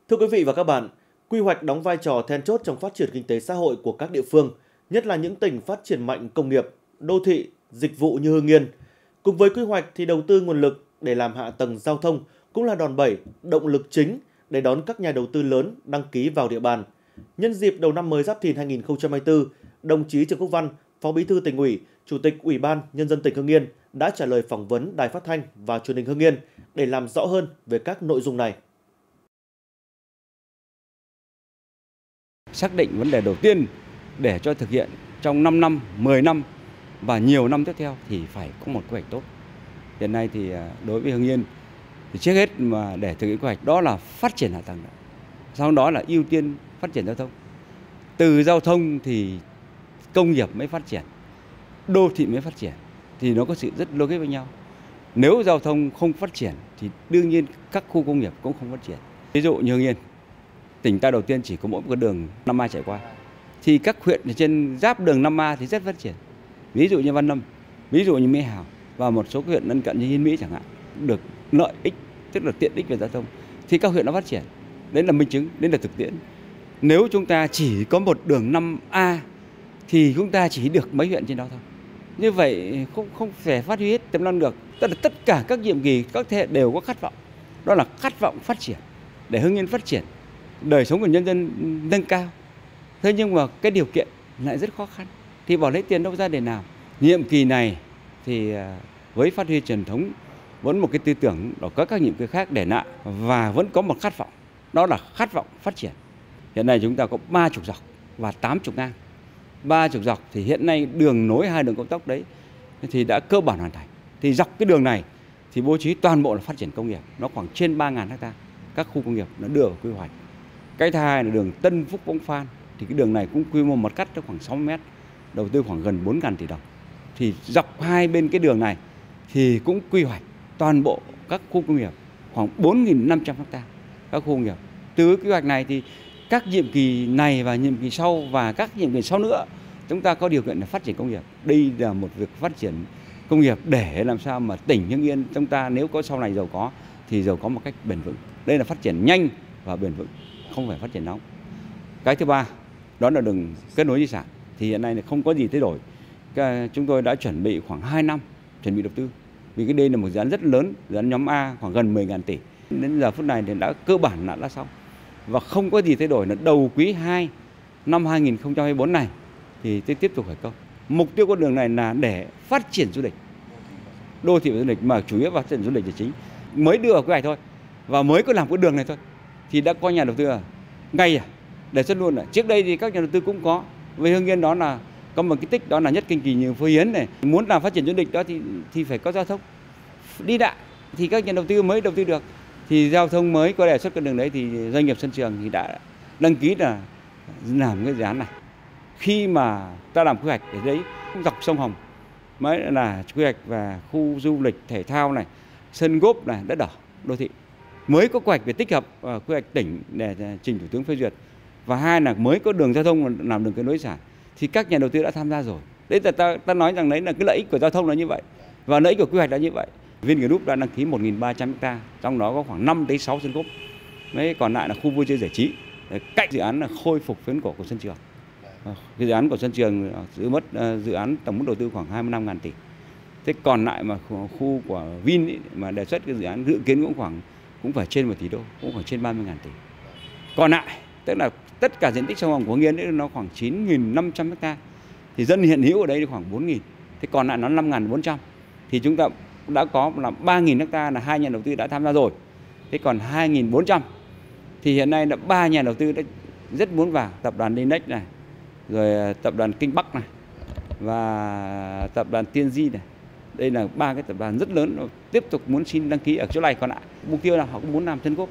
Thưa quý vị và các bạn, quy hoạch đóng vai trò then chốt trong phát triển kinh tế xã hội của các địa phương, nhất là những tỉnh phát triển mạnh công nghiệp, đô thị, dịch vụ như Hưng Yên. Cùng với quy hoạch thì đầu tư nguồn lực để làm hạ tầng giao thông cũng là đòn bẩy, động lực chính để đón các nhà đầu tư lớn đăng ký vào địa bàn. Nhân dịp đầu năm mới Giáp Thìn 2024, đồng chí Trương Quốc Văn, Phó Bí thư Tỉnh ủy, Chủ tịch Ủy ban Nhân dân tỉnh Hưng Yên đã trả lời phỏng vấn Đài Phát thanh và Truyền hình Hưng Yên để làm rõ hơn về các nội dung này. Xác định vấn đề đầu tiên để cho thực hiện trong 5 năm, 10 năm và nhiều năm tiếp theo thì phải có một quy hoạch tốt. Hiện nay thì đối với Hưng Yên thì trước hết mà để thực hiện quy hoạch đó là phát triển hạ tầng, sau đó là ưu tiên phát triển giao thông. Từ giao thông thì công nghiệp mới phát triển, đô thị mới phát triển, thì nó có sự rất logic với nhau. Nếu giao thông không phát triển thì đương nhiên các khu công nghiệp cũng không phát triển. Ví dụ như Hưng Yên, tỉnh ta đầu tiên chỉ có mỗi một đường 5A chạy qua, thì các huyện trên giáp đường 5A thì rất phát triển. Ví dụ như Văn Lâm, ví dụ như Mỹ Hào và một số huyện lân cận như Yên Mỹ chẳng hạn, được lợi ích, tức là tiện ích về giao thông, thì các huyện nó phát triển. Đấy là minh chứng, đấy là thực tiễn. Nếu chúng ta chỉ có một đường 5A thì chúng ta chỉ được mấy huyện trên đó thôi. Như vậy không thể phát huy hết tiềm năng được. Tức là tất cả các nhiệm kỳ, các thế hệ đều có khát vọng. Đó là khát vọng phát triển, để Hưng Yên phát triển, đời sống của nhân dân nâng cao. Thế nhưng mà cái điều kiện lại rất khó khăn, thì bỏ lấy tiền đâu ra để nào. Nhiệm kỳ này thì với phát huy truyền thống, vẫn một cái tư tưởng đó, có các nhiệm kỳ khác để lại và vẫn có một khát vọng, đó là khát vọng phát triển. Hiện nay chúng ta có 30 dọc và 80 ngang. 30 dọc thì hiện nay đường nối hai đường cao tốc đấy thì đã cơ bản hoàn thành. Thì dọc cái đường này thì bố trí toàn bộ là phát triển công nghiệp, nó khoảng trên 3.000 ha. Các khu công nghiệp nó đưa vào quy hoạch. Cái thứ hai là đường Tân Phúc Bóng Phan, thì cái đường này cũng quy mô mặt cắt khoảng 6 mét, đầu tư khoảng gần 4.000 tỷ đồng. Thì dọc hai bên cái đường này thì cũng quy hoạch toàn bộ các khu công nghiệp khoảng 4.500 ha các khu công nghiệp. Từ quy hoạch này thì các nhiệm kỳ này và nhiệm kỳ sau và các nhiệm kỳ sau nữa chúng ta có điều kiện để phát triển công nghiệp. Đây là một việc phát triển công nghiệp để làm sao mà tỉnh Hưng Yên chúng ta nếu có sau này giàu có thì giàu có một cách bền vững. Đây là phát triển nhanh và bền vững, không phải phát triển nóng. Cái thứ ba đó là đường kết nối di sản, thì hiện nay là không có gì thay đổi. Chúng tôi đã chuẩn bị khoảng 2 năm chuẩn bị đầu tư, vì cái đây là một dự án rất lớn, dự án nhóm A khoảng gần 10.000 tỷ. Đến giờ phút này thì đã cơ bản là đã xong và không có gì thay đổi. Là đầu quý 2 năm 2024 này thì tiếp tục khởi công. Mục tiêu con đường này là để phát triển du lịch, đô thị và du lịch, mà chủ yếu phát triển du lịch là chính. Mới đưa vào quy hoạch thôi và mới có làm cái đường này thôi thì đã có nhà đầu tư ngay đề xuất luôn. Trước đây thì các nhà đầu tư cũng có, với Hưng Yên đó là có một cái tích, đó là Nhất Kinh Kỳ như Phú Hiến này, muốn làm phát triển du lịch đó thì phải có giao thông đi lại thì các nhà đầu tư mới đầu tư được. Thì giao thông mới có đề xuất con đường đấy thì doanh nghiệp Xuân Trường thì đã đăng ký là làm cái dự án này. Khi mà ta làm quy hoạch ở đấy dọc sông Hồng mới là quy hoạch và khu du lịch thể thao này, sân golf này, đất đỏ, đô thị, mới có quy hoạch về tích hợp quy hoạch tỉnh để trình Thủ tướng phê duyệt, và hai là mới có đường giao thông làm đường kết nối sản thì các nhà đầu tư đã tham gia rồi. Đấy là ta nói rằng đấy là cái lợi ích của giao thông là như vậy và lợi ích của quy hoạch là như vậy. Vingroup đã đăng ký 1.300 ha, trong đó có khoảng 5 đến 6 sân golf. Đấy, còn lại là khu vui chơi giải trí. Cạnh dự án là khôi phục phố cổ của Xuân Trường. Cái dự án của Xuân Trường dự án tổng mức đầu tư khoảng 25.000 tỷ. Thế còn lại mà khu của Vin ấy, mà đề xuất cái dự án dự kiến cũng phải trên 1 tỷ đô, cũng khoảng trên 30.000 tỷ. Còn lại tức là tất cả diện tích sông Hồng của Hưng Yên ấy, nó khoảng 9.500 ha. Thì dân hiện hữu ở đây khoảng 4.000. Thế còn lại nó 5.400. Thì chúng ta đã có là 3.000 ha là hai nhà đầu tư đã tham gia rồi. Thế còn 2.400 thì hiện nay là 3 nhà đầu tư đã rất muốn vào, tập đoàn Linex này, rồi tập đoàn Kinh Bắc này và tập đoàn Tiên Di này. Đây là 3 cái tập đoàn rất lớn tiếp tục muốn xin đăng ký ở chỗ này. Còn lại mục tiêu là họ cũng muốn làm sân golf.